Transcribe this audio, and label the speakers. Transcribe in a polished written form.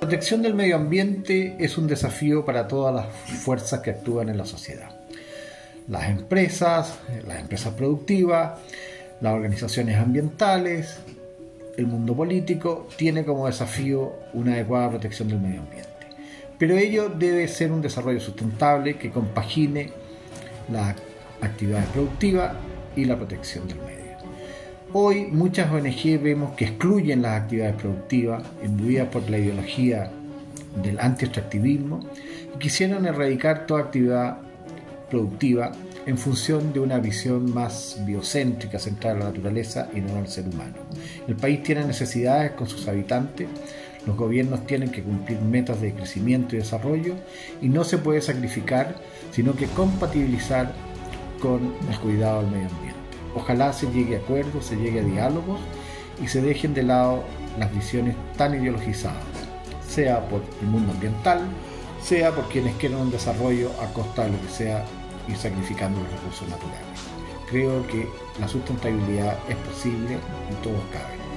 Speaker 1: La protección del medio ambiente es un desafío para todas las fuerzas que actúan en la sociedad. Las empresas productivas, las organizaciones ambientales, el mundo político, tiene como desafío una adecuada protección del medio ambiente. Pero ello debe ser un desarrollo sustentable que compagine la actividad productiva y la protección del medio. Hoy muchas ONG vemos que excluyen las actividades productivas, imbuidas por la ideología del anti-extractivismo, y quisieran erradicar toda actividad productiva en función de una visión más biocéntrica, centrada en la naturaleza y no en el ser humano. El país tiene necesidades con sus habitantes, los gobiernos tienen que cumplir metas de crecimiento y desarrollo, y no se puede sacrificar, sino que compatibilizar con el cuidado del medio ambiente. Ojalá se llegue a acuerdos, se llegue a diálogos y se dejen de lado las visiones tan ideologizadas, sea por el mundo ambiental, sea por quienes quieren un desarrollo a costa de lo que sea y sacrificando los recursos naturales. Creo que la sustentabilidad es posible y todos caben.